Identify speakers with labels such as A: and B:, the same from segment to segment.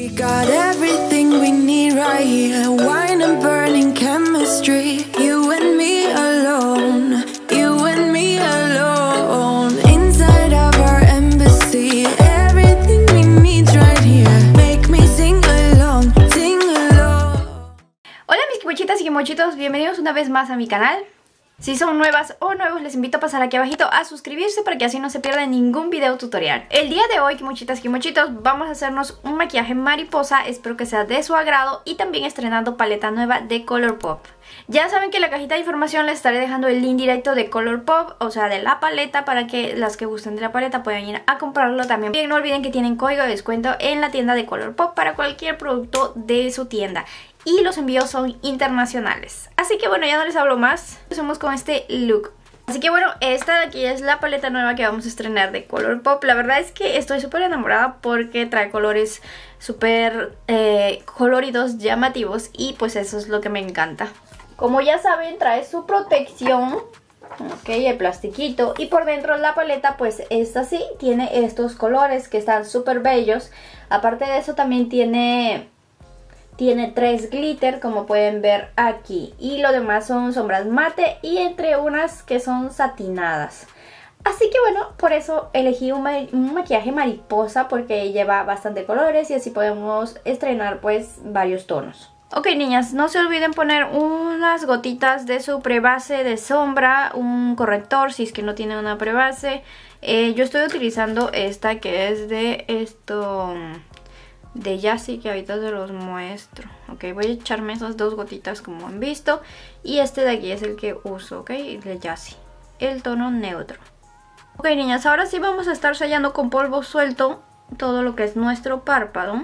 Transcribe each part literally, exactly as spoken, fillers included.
A: We got everything we need right here. Wine and burning chemistry. You and me alone. You and me alone. Inside of our embassy. Everything we need right here. Make me sing along, sing along.
B: Hola mis kimochitas y kimochitos, bienvenidos una vez más a mi canal. Si son nuevas o nuevos, les invito a pasar aquí abajito a suscribirse para que así no se pierdan ningún video tutorial. El día de hoy, kimochitas y kimochitos, vamos a hacernos un maquillaje mariposa. Espero que sea de su agrado y también estrenando paleta nueva de Colourpop. Ya saben que en la cajita de información les estaré dejando el link directo de Colourpop, o sea de la paleta, para que las que gusten de la paleta puedan ir a comprarlo también. Y no olviden que tienen código de descuento en la tienda de Colourpop para cualquier producto de su tienda. Y los envíos son internacionales. Así que bueno, ya no les hablo más. Empecemos con este look. Así que bueno, esta de aquí es la paleta nueva que vamos a estrenar de Colourpop. La verdad es que estoy súper enamorada porque trae colores súper eh, coloridos, llamativos. Y pues eso es lo que me encanta. Como ya saben, trae su protección. Ok, el plastiquito. Y por dentro la paleta pues es así. Tiene estos colores que están súper bellos. Aparte de eso también tiene... Tiene tres glitter, como pueden ver aquí. Y lo demás son sombras mate y entre unas que son satinadas. Así que bueno, por eso elegí un, ma un maquillaje mariposa, porque lleva bastante colores y así podemos estrenar pues varios tonos. Ok niñas, no se olviden poner unas gotitas de su prebase de sombra, un corrector si es que no tienen una prebase. Eh, yo estoy utilizando esta que es de esto... de Yassi, que ahorita se los muestro. Ok, voy a echarme esas dos gotitas como han visto. Y este de aquí es el que uso, ok, de Yassi, el tono neutro. Ok niñas, ahora sí vamos a estar sellando con polvo suelto todo lo que es nuestro párpado.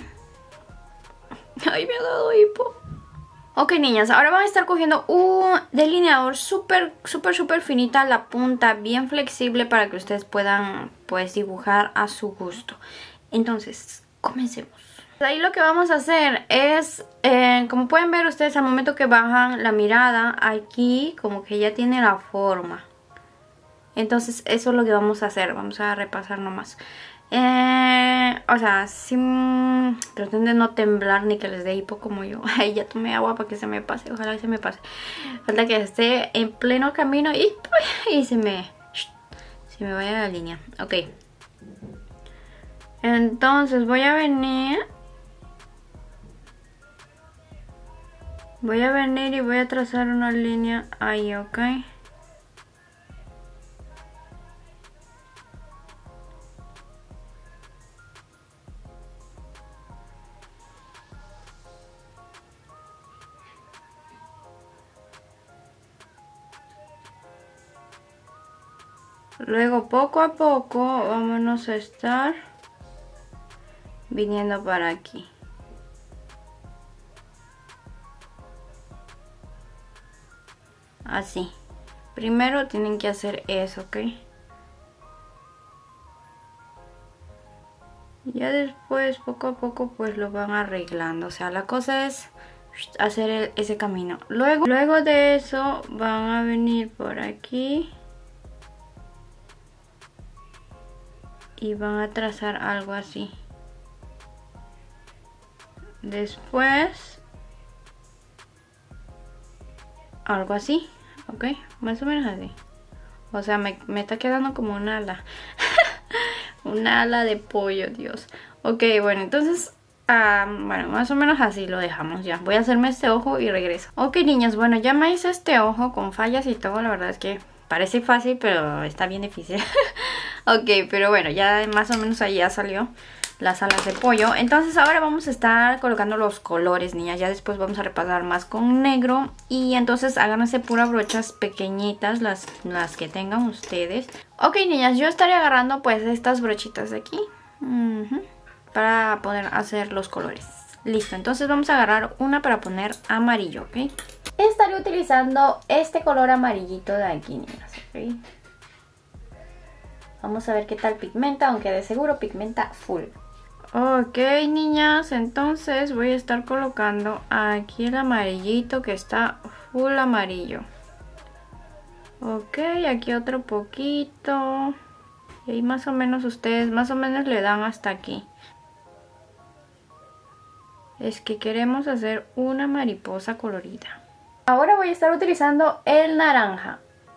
B: Ay, me ha dado hipo. Ok niñas, ahora vamos a estar cogiendo un delineador súper, súper, súper finita, la punta bien flexible para que ustedes puedan pues dibujar a su gusto. Entonces, comencemos. Ahí lo que vamos a hacer es, eh, como pueden ver ustedes al momento que bajan la mirada, aquí como que ya tiene la forma. Entonces eso es lo que vamos a hacer, vamos a repasar nomás. Eh, o sea, sin, traten de no temblar ni que les dé hipo como yo. Ay, ya tomé agua para que se me pase, ojalá que se me pase. Falta que esté en pleno camino y, y se me, se me vaya la línea. Ok. Entonces voy a venir... Voy a venir y voy a trazar una línea ahí, ¿ok? Luego poco a poco vámonos a estar viniendo para aquí. Así. Primero tienen que hacer eso, ¿ok? Ya después, poco a poco, pues lo van arreglando. O sea, la cosa es hacer el, ese camino. Luego, luego de eso, van a venir por aquí. Y van a trazar algo así. Después... algo así, ok, más o menos así. O sea, me, me está quedando como un ala. Un ala de pollo, Dios. Ok, bueno, entonces um, bueno, más o menos así lo dejamos ya. Voy a hacerme este ojo y regreso. Ok, niñas, bueno, ya me hice este ojo con fallas y todo. La verdad es que parece fácil, pero está bien difícil. Ok, pero bueno, ya más o menos ahí ya salió las alas de pollo. Entonces ahora vamos a estar colocando los colores, niñas. Ya después vamos a repasar más con negro. Y entonces háganse puras brochas pequeñitas, las, las que tengan ustedes. Ok, niñas, yo estaré agarrando pues estas brochitas de aquí, uh-huh, para poder hacer los colores. Listo, entonces vamos a agarrar una para poner amarillo, ok. Estaré utilizando este color amarillito de aquí, niñas, ok. Vamos a ver qué tal pigmenta, aunque de seguro pigmenta full. Ok, niñas, entonces voy a estar colocando aquí el amarillito que está full amarillo. Ok, aquí otro poquito. Y ahí más o menos ustedes, más o menos le dan hasta aquí. es que queremos hacer una mariposa colorida. Ahora voy a estar utilizando el naranja.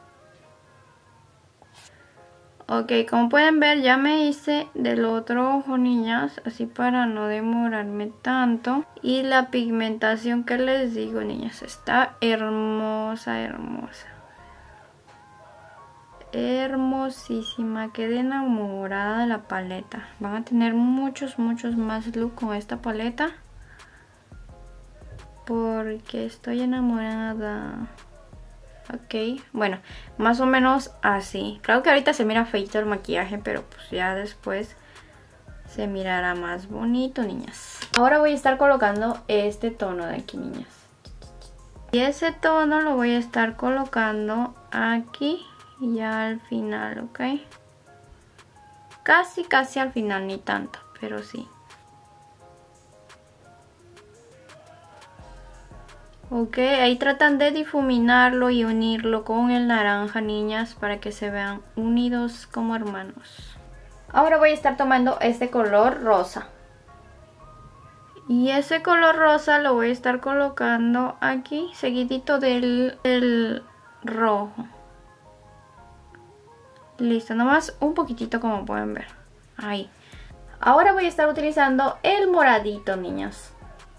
B: Ok, como pueden ver ya me hice del otro ojo, niñas, así para no demorarme tanto. Y la pigmentación que les digo, niñas, está hermosa, hermosa. Hermosísima, quedé enamorada de la paleta. Van a tener muchos, muchos más look con esta paleta. Porque estoy enamorada. Ok, bueno, más o menos así. Claro que ahorita se mira feito el maquillaje, pero pues ya después se mirará más bonito, niñas. Ahora voy a estar colocando este tono de aquí, niñas. Y ese tono lo voy a estar colocando aquí y ya al final, ok. Casi, casi al final, ni tanto, pero sí. Ok, ahí tratan de difuminarlo y unirlo con el naranja, niñas, para que se vean unidos como hermanos. Ahora voy a estar tomando este color rosa. Y ese color rosa lo voy a estar colocando aquí, seguidito del, del rojo. Listo, nomás un poquitito como pueden ver. Ahí. Ahora voy a estar utilizando el moradito, niñas.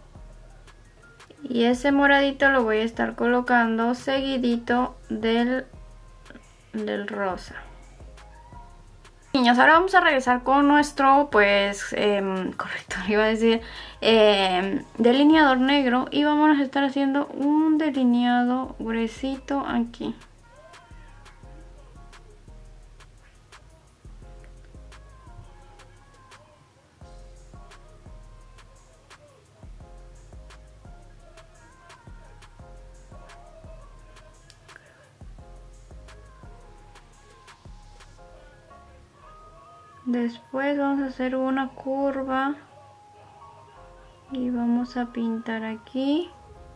B: Y ese moradito lo voy a estar colocando seguidito del, del rosa. Niñas, ahora vamos a regresar con nuestro, pues, eh, corrector, iba a decir, eh, delineador negro. Y vamos a estar haciendo un delineado gruesito aquí. Después vamos a hacer una curva y vamos a pintar aquí.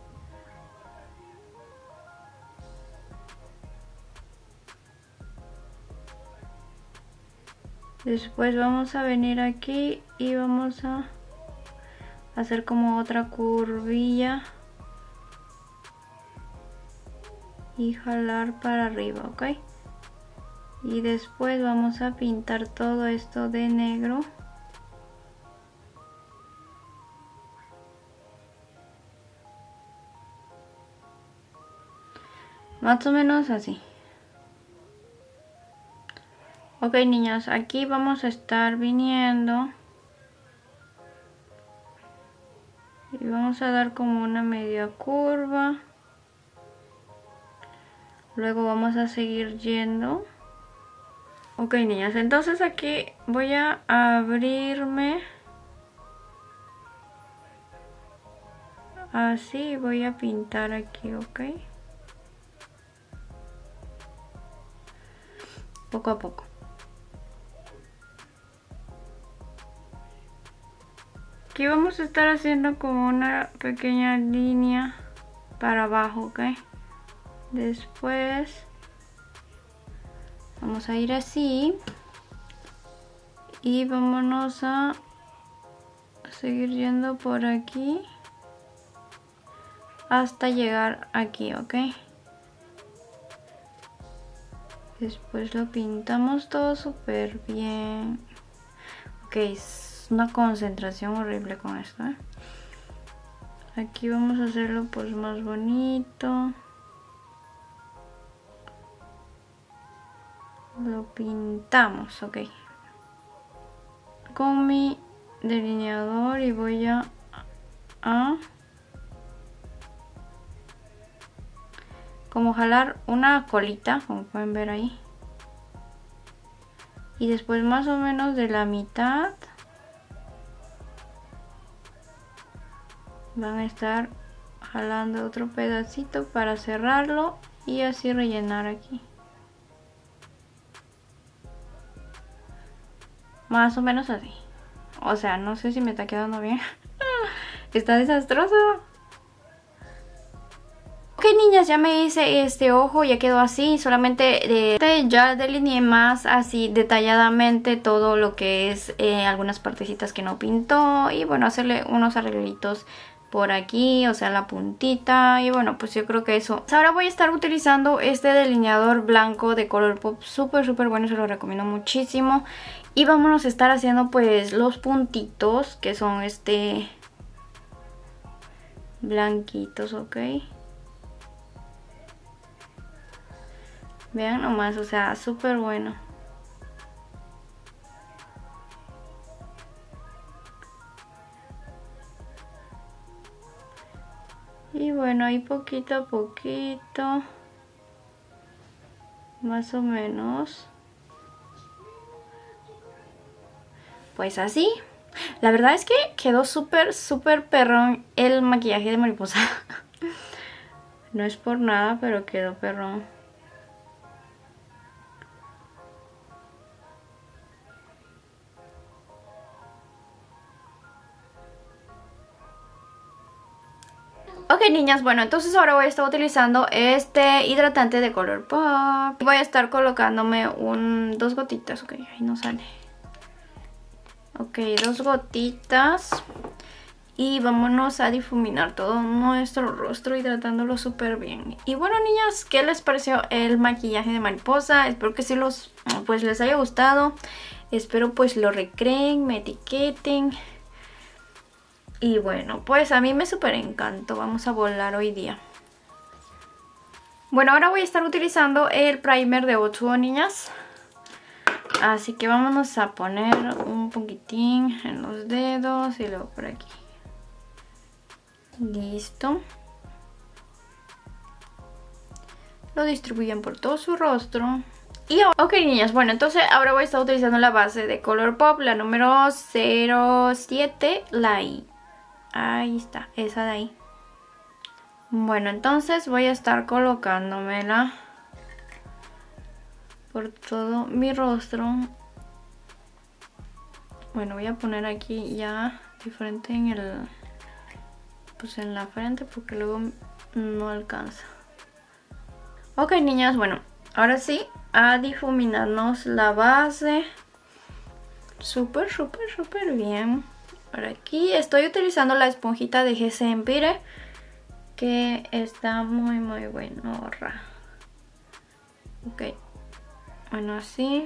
B: Después vamos a venir aquí y vamos a hacer como otra curvilla y jalar para arriba, ¿ok? Y después vamos a pintar todo esto de negro. Más o menos así. Ok, niñas, aquí vamos a estar viniendo. Y vamos a dar como una media curva. Luego vamos a seguir yendo. Ok, niñas, entonces aquí voy a abrirme así, voy a pintar aquí, ok, poco a poco. Aquí vamos a estar haciendo como una pequeña línea para abajo, ok. Después vamos a ir así y vámonos a seguir yendo por aquí hasta llegar aquí, ok. Después lo pintamos todo súper bien. Ok, es una concentración horrible con esto, ¿eh? Aquí vamos a hacerlo pues más bonito. Lo pintamos, ok, con mi delineador y voy a, a como jalar una colita, como pueden ver ahí, y después más o menos de la mitad van a estar jalando otro pedacito para cerrarlo y así rellenar aquí. Más o menos así. O sea, no sé si me está quedando bien. Está desastroso. Ok, niñas, ya me hice este ojo, ya quedó así. Solamente eh, ya delineé más así detalladamente todo lo que es eh, algunas partecitas que no pintó. Y bueno, hacerle unos arreglitos por aquí, o sea, la puntita. Y bueno, pues yo creo que eso. Ahora voy a estar utilizando este delineador blanco de Colourpop. Súper, súper bueno, se lo recomiendo muchísimo. Y vámonos a estar haciendo pues los puntitos, que son este blanquitos, ok. Vean nomás, o sea, súper bueno. Y bueno, ahí poquito a poquito, más o menos. Pues así. La verdad es que quedó súper, súper perrón el maquillaje de mariposa. No es por nada, pero quedó perrón. Ok, niñas, bueno, entonces ahora voy a estar utilizando este hidratante de Colourpop. Voy a estar colocándome un, dos gotitas, ok, ahí no sale. Ok, dos gotitas. Y vámonos a difuminar todo nuestro rostro hidratándolo súper bien. Y bueno, niñas, ¿qué les pareció el maquillaje de mariposa? Espero que sí los, pues les haya gustado. Espero pues lo recreen, me etiqueten. Y bueno, pues a mí me súper encantó. Vamos a volar hoy día. Bueno, ahora voy a estar utilizando el primer de Otsuo, niñas. Así que vámonos a poner un poquitín en los dedos y luego por aquí. Listo. Lo distribuyen por todo su rostro. Y ok, niñas, bueno, entonces ahora voy a estar utilizando la base de Colourpop, la número cero siete, la I. Ahí está, esa de ahí. Bueno, entonces voy a estar colocándomela por todo mi rostro. Bueno, voy a poner aquí ya diferente en el, pues en la frente, porque luego no alcanza. Ok, niñas, bueno, ahora sí, a difuminarnos la base. Súper, súper, súper bien. Por aquí estoy utilizando la esponjita de G C Empire, que está muy, muy buenorra. Ok, bueno, así.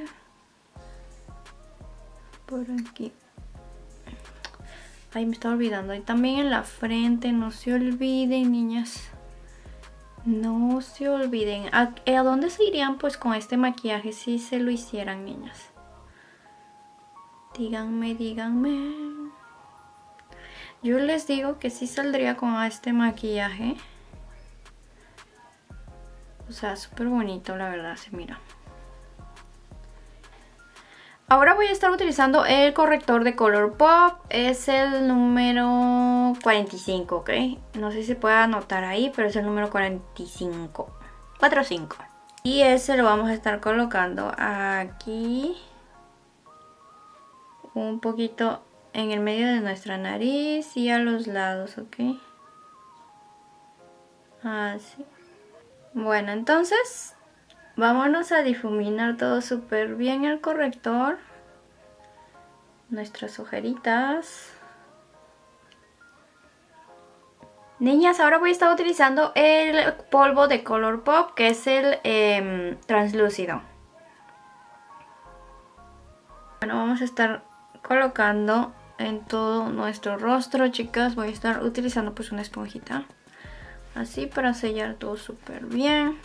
B: Por aquí. Ay, me estaba olvidando. Y también en la frente, no se olviden, niñas. No se olviden. ¿A, ¿A dónde se irían pues con este maquillaje si se lo hicieran, niñas? Díganme, díganme. Yo les digo que sí saldría con este maquillaje. O sea, súper bonito, la verdad, se mira. Ahora voy a estar utilizando el corrector de Colourpop. Es el número cuarenta y cinco, ¿ok? No sé si se puede anotar ahí, pero es el número cuarenta y cinco. cuarenta y cinco. Y ese lo vamos a estar colocando aquí. Un poquito en el medio de nuestra nariz y a los lados, ¿ok? Así. Bueno, entonces vámonos a difuminar todo súper bien el corrector. Nuestras ojeritas. Niñas, ahora voy a estar utilizando el polvo de Colourpop, que es el eh, translúcido. Bueno, vamos a estar colocando en todo nuestro rostro, chicas. Voy a estar utilizando pues una esponjita así para sellar todo súper bien.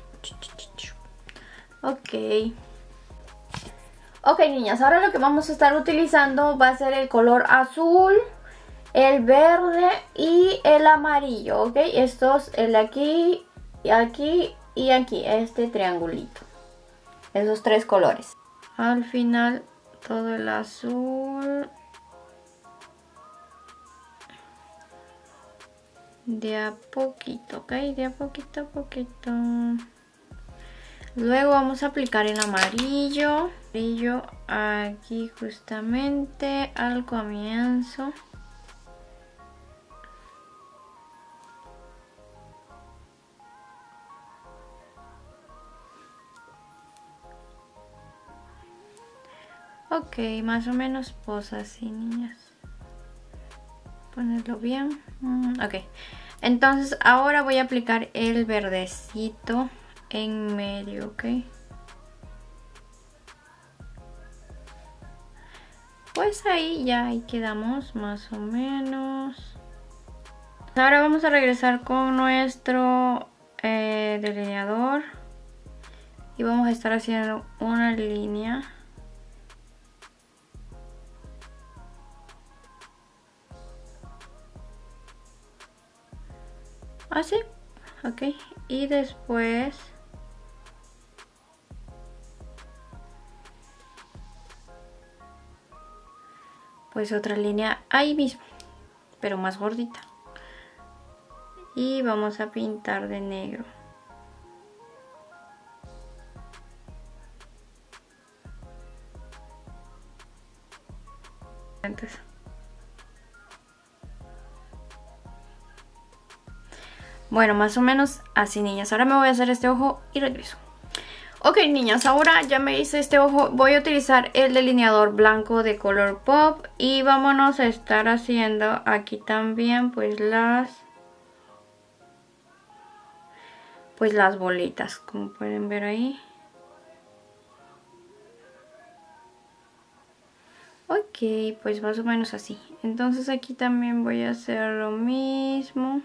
B: Ok. Ok, niñas, ahora lo que vamos a estar utilizando va a ser el color azul, el verde y el amarillo, ok. Estos, el de aquí, aquí y aquí, este triangulito. Esos tres colores. Al final todo el azul. De a poquito, ok, de a poquito a poquito. Luego vamos a aplicar el amarillo. Amarillo aquí justamente al comienzo. Ok, más o menos posa así, niñas. Ponerlo bien. Mm, ok. Entonces ahora voy a aplicar el verdecito en medio, ok. Pues ahí ya ahí quedamos más o menos. Ahora vamos a regresar con nuestro eh, delineador. Y vamos a estar haciendo una línea. Así, ok. Y después pues otra línea ahí mismo, pero más gordita. Y vamos a pintar de negro. Entonces, bueno, más o menos así, niñas. Ahora me voy a hacer este ojo y regreso. Ok, niñas, ahora ya me hice este ojo. Voy a utilizar el delineador blanco de Colourpop. Y vámonos a estar haciendo aquí también pues las... Pues las bolitas, como pueden ver ahí. Ok, pues más o menos así. Entonces aquí también voy a hacer lo mismo.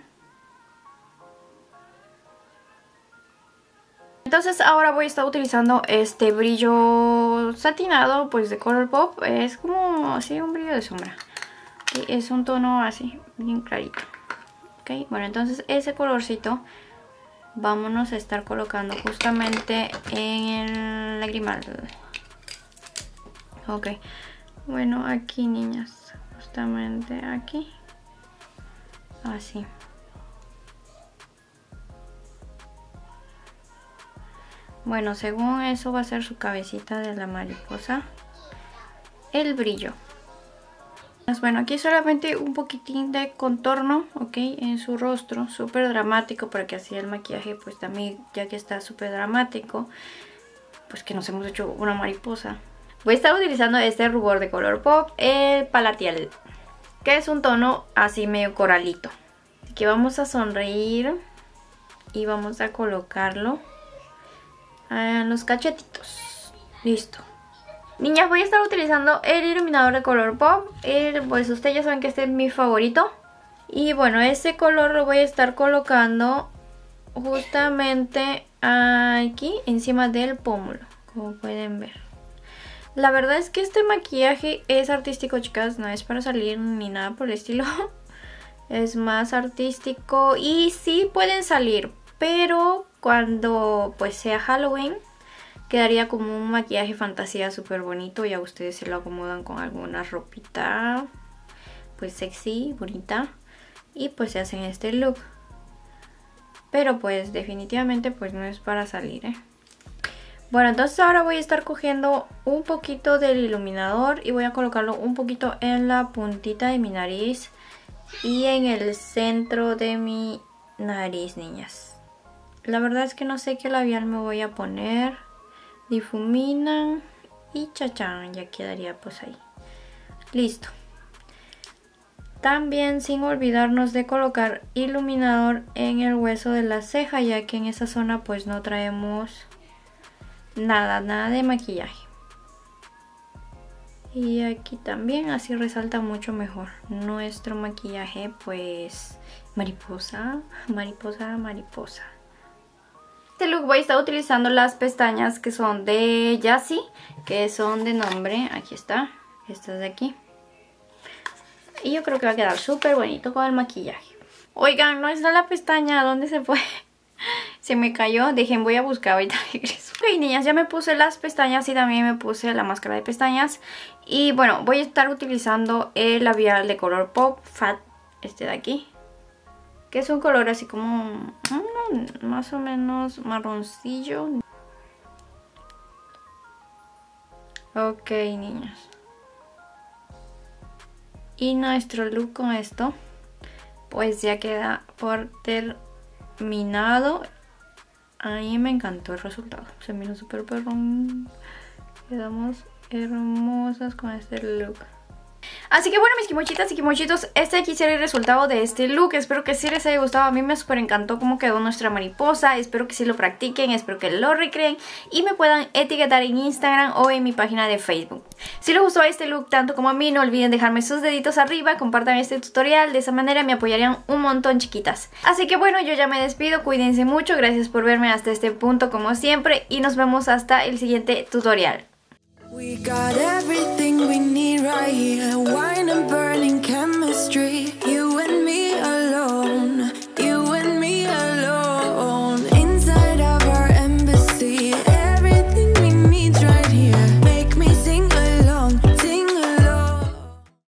B: Entonces ahora voy a estar utilizando este brillo satinado pues de Colourpop. Es como así un brillo de sombra. Okay, es un tono así, bien clarito. Ok, bueno, entonces ese colorcito vámonos a estar colocando justamente en el lagrimal. Ok, bueno, aquí, niñas, justamente aquí. Así. Bueno, según eso va a ser su cabecita de la mariposa. El brillo. Bueno, aquí solamente un poquitín de contorno, ok, en su rostro, súper dramático, porque así el maquillaje, pues también, ya que está súper dramático, pues que nos hemos hecho una mariposa. Voy a estar utilizando este rubor de Colourpop, el Palatial, que es un tono así medio coralito. Así que vamos a sonreír y vamos a colocarlo en los cachetitos. Listo. Niñas, voy a estar utilizando el iluminador de Colourpop. El, pues ustedes ya saben que este es mi favorito. Y bueno, ese color lo voy a estar colocando justamente aquí encima del pómulo, como pueden ver. La verdad es que este maquillaje es artístico, chicas. No es para salir ni nada por el estilo. Es más artístico y sí pueden salir, pero cuando pues sea Halloween quedaría como un maquillaje fantasía súper bonito. Ya ustedes se lo acomodan con alguna ropita pues sexy, bonita, y pues se hacen este look. Pero pues definitivamente pues no es para salir, ¿eh? Bueno, entonces ahora voy a estar cogiendo un poquito del iluminador y voy a colocarlo un poquito en la puntita de mi nariz y en el centro de mi nariz, niñas. La verdad es que no sé qué labial me voy a poner. Difuminan y chachán, ya quedaría pues ahí. Listo. También sin olvidarnos de colocar iluminador en el hueso de la ceja, ya que en esa zona pues no traemos nada, nada de maquillaje. Y aquí también, así resalta mucho mejor nuestro maquillaje pues mariposa, mariposa, mariposa. Este look voy a estar utilizando las pestañas que son de Yassi, que son de nombre, aquí está, estas de aquí. Y yo creo que va a quedar súper bonito con el maquillaje. Oigan, no está la pestaña, ¿dónde se fue? Se me cayó, dejen, voy a buscar, ahorita regreso. Ok, niñas, ya me puse las pestañas y también me puse la máscara de pestañas. Y bueno, voy a estar utilizando el labial de Colourpop Fat, este de aquí, que es un color así como mm, más o menos marroncillo. Ok, niñas. Y nuestro look con esto pues ya queda por terminado. A mí me encantó el resultado. Se miró súper perrón. Quedamos hermosas con este look. Así que bueno, mis kimochitas y kimochitos, este aquí será el resultado de este look. Espero que sí les haya gustado. A mí me súper encantó cómo quedó nuestra mariposa. Espero que sí lo practiquen, espero que lo recreen y me puedan etiquetar en Instagram o en mi página de Facebook. Si les gustó este look tanto como a mí, no olviden dejarme sus deditos arriba, compartan este tutorial, de esa manera me apoyarían un montón, chiquitas. Así que bueno, yo ya me despido, cuídense mucho, gracias por verme hasta este punto como siempre y nos vemos hasta el siguiente tutorial.
A: We got everything we need right here, wine and burning chemistry.